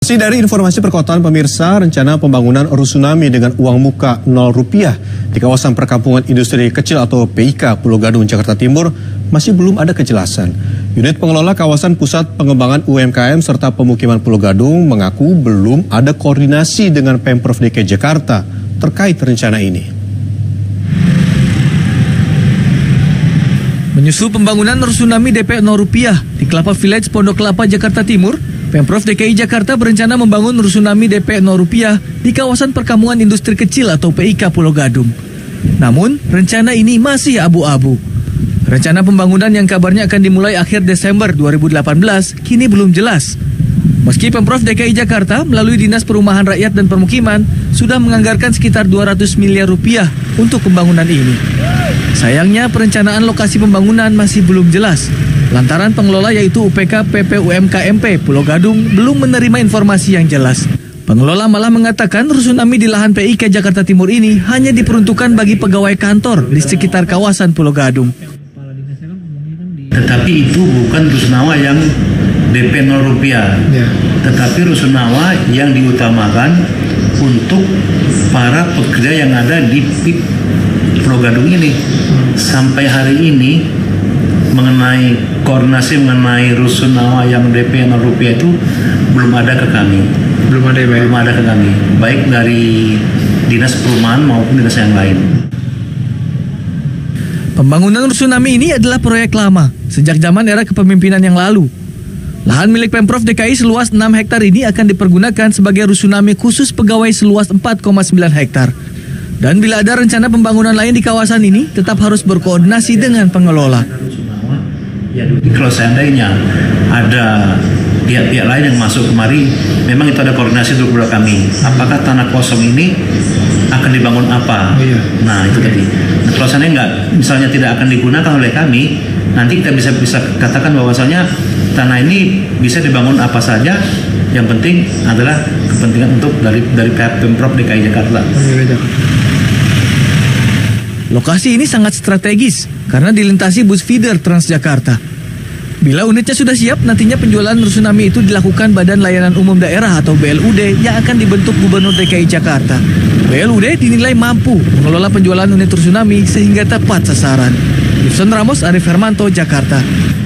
Masih dari informasi perkotaan pemirsa, rencana pembangunan rusunami dengan uang muka Rp0 di kawasan perkampungan industri kecil atau PIK Pulau Gadung, Jakarta Timur masih belum ada kejelasan. Unit pengelola kawasan pusat pengembangan UMKM serta pemukiman Pulau Gadung mengaku belum ada koordinasi dengan Pemprov DKI Jakarta terkait rencana ini. Menyusul pembangunan rusunami DP Rp0 di Kelapa Village, Pondok Kelapa, Jakarta Timur, Pemprov DKI Jakarta berencana membangun rusunami DP Rp0 di kawasan perkampungan industri kecil atau PIK Pulau Gadung. Namun, rencana ini masih abu-abu. Rencana pembangunan yang kabarnya akan dimulai akhir Desember 2018 kini belum jelas. Meski Pemprov DKI Jakarta melalui Dinas Perumahan Rakyat dan Permukiman sudah menganggarkan sekitar Rp200 miliar untuk pembangunan ini. Sayangnya perencanaan lokasi pembangunan masih belum jelas, lantaran pengelola yaitu UPK PPUMKMP Pulau Gadung belum menerima informasi yang jelas. Pengelola malah mengatakan rusunami di lahan PIK Jakarta Timur ini hanya diperuntukkan bagi pegawai kantor di sekitar kawasan Pulau Gadung. Tetapi itu bukan rusunawa yang DP Rp0, tetapi rusunawa yang diutamakan untuk para pekerja yang ada di PIK Pulau Gadung ini. Sampai hari ini mengenai koordinasi mengenai rusunawa yang DP Rp0 itu belum ada ke kami. Belum ada ke kami, baik dari Dinas Perumahan maupun dinas yang lain. Pembangunan rusunami ini adalah proyek lama sejak zaman era kepemimpinan yang lalu. Lahan milik Pemprov DKI seluas 6 hektar ini akan dipergunakan sebagai rusunami khusus pegawai seluas 4,9 hektar. Dan bila ada rencana pembangunan lain di kawasan ini, tetap harus berkoordinasi dengan pengelola. Ya, kalau seandainya ada pihak-pihak lain yang masuk kemari, memang itu ada koordinasi dulu kepada kami. Apakah tanah kosong ini akan dibangun apa? Nah, itu tadi. Nah, kalau seandainya enggak, misalnya tidak akan digunakan oleh kami, nanti kita bisa katakan bahwasanya tanah ini bisa dibangun apa saja. Yang penting adalah kepentingan untuk dari pihak Pemprov DKI Jakarta. Lokasi ini sangat strategis karena dilintasi bus feeder Transjakarta. Bila unitnya sudah siap, nantinya penjualan rusunami itu dilakukan Badan Layanan Umum Daerah atau BLUD yang akan dibentuk Gubernur DKI Jakarta. BLUD dinilai mampu mengelola penjualan unit rusunami sehingga tepat sasaran. Yusson Ramos, Arif Hermanto, Jakarta.